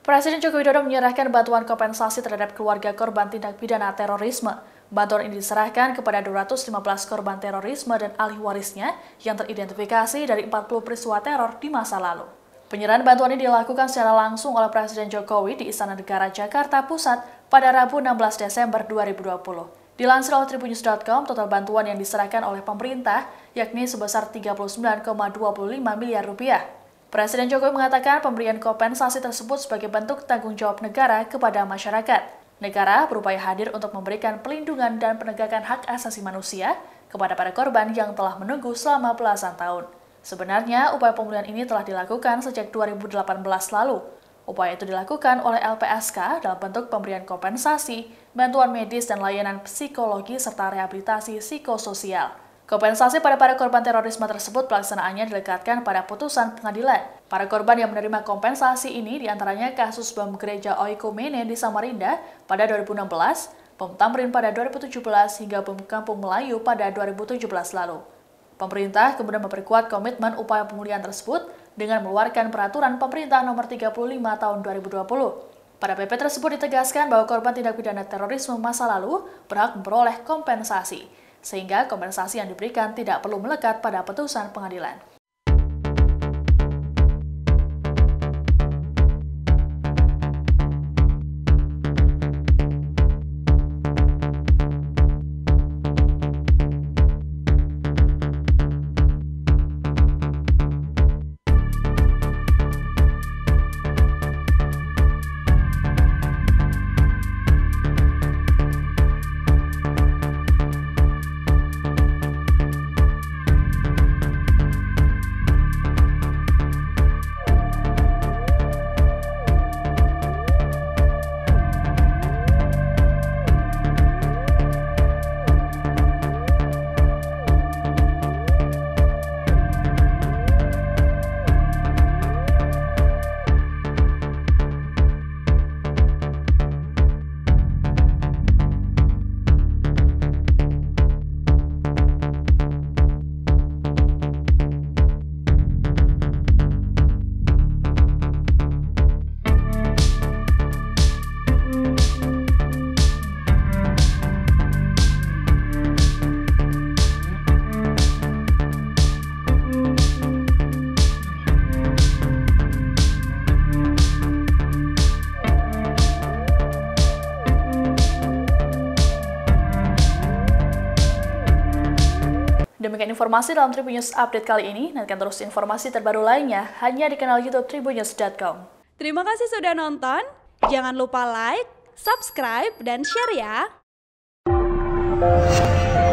Presiden Joko Widodo menyerahkan bantuan kompensasi terhadap keluarga korban tindak pidana terorisme. Bantuan ini diserahkan kepada 215 korban terorisme dan ahli warisnya yang teridentifikasi dari 40 peristiwa teror di masa lalu. Penyerahan bantuan ini dilakukan secara langsung oleh Presiden Jokowi di Istana Negara Jakarta Pusat pada Rabu 16 Desember 2020. Dilansir oleh Tribunnews.com, total bantuan yang diserahkan oleh pemerintah yakni sebesar 39,25 miliar rupiah. Presiden Jokowi mengatakan pemberian kompensasi tersebut sebagai bentuk tanggung jawab negara kepada masyarakat. Negara berupaya hadir untuk memberikan pelindungan dan penegakan hak asasi manusia kepada para korban yang telah menunggu selama belasan tahun. Sebenarnya, upaya pemulihan ini telah dilakukan sejak 2018 lalu. Upaya itu dilakukan oleh LPSK dalam bentuk pemberian kompensasi, bantuan medis dan layanan psikologi serta rehabilitasi psikososial. Kompensasi pada para korban terorisme tersebut pelaksanaannya dilekatkan pada putusan pengadilan. Para korban yang menerima kompensasi ini diantaranya kasus bom gereja Oikumene di Samarinda pada 2016, bom Tamrin pada 2017 hingga bom Kampung Melayu pada 2017 lalu. Pemerintah kemudian memperkuat komitmen upaya pemulihan tersebut dengan mengeluarkan peraturan pemerintah nomor 35 tahun 2020. Pada PP tersebut ditegaskan bahwa korban tindak pidana terorisme masa lalu berhak memperoleh kompensasi, sehingga kompensasi yang diberikan tidak perlu melekat pada putusan pengadilan. Demikian informasi dalam Tribunnews Update kali ini. Nantikan terus informasi terbaru lainnya hanya di kanal YouTube Tribunnews.com. Terima kasih sudah nonton. Jangan lupa like, subscribe, dan share ya.